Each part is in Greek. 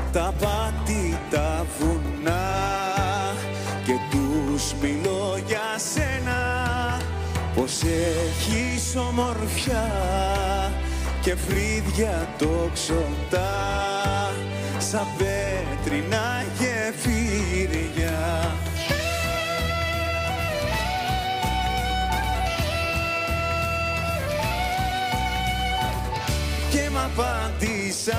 τα πάτη τα βουνά και τους μιλώ για σένα, πως έχεις ομορφιά και φρύδια τοξωτά σαν πέτρινα γεφύρια. Και μ' απάντησαν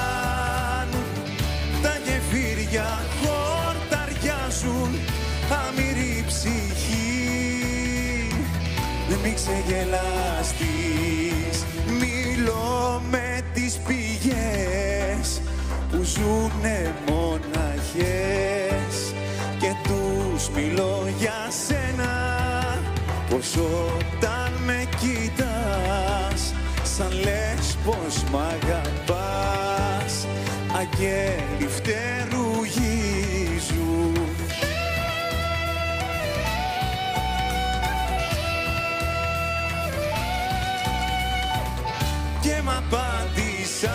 τα γεφύρια, χορταριάζουν αμυρή ψυχή. Μη ξεγελάστης, μιλώ με τις πηγές που ζουνε μοναχές και τους μιλώ για σένα, πως όταν με κοιτάς σαν λες πως μ' αγαπάς, αγγέλοι φτερουγίζουν. Και μ' απάντησαν,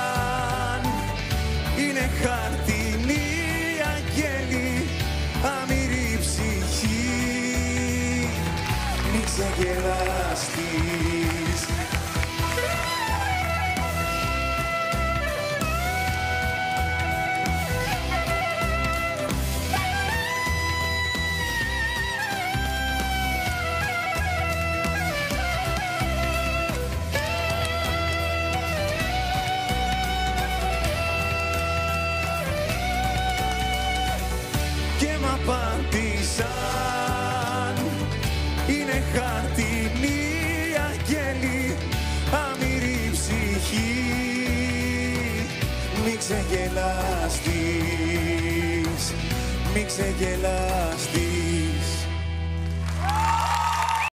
είναι χαρτινή αγγέλη, αμυρή ψυχή. Μη ξεγελάστης. Απάντησαν, είναι χαρτινή αγγέλη, αμυρή ψυχή. Μη ξεγελάστης, μη ξεγελάστης.